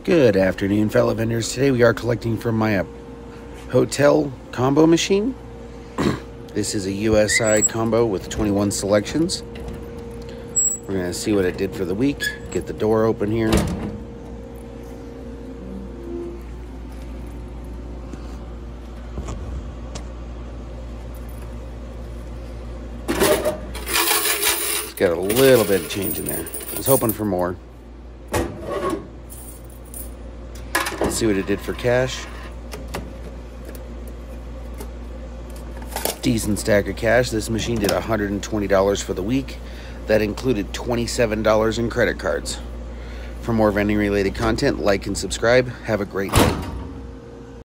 Good afternoon, fellow vendors. Today we are collecting from my hotel combo machine. This is a USI combo with 21 selections. We're going to see what it did for the week. Get the door open here. It's got a little bit of change in there. I was hoping for more. Let's see what it did for cash. Decent stack of cash. This machine did $120 for the week. That included $27 in credit cards. For more vending related content, like and subscribe. Have a great day.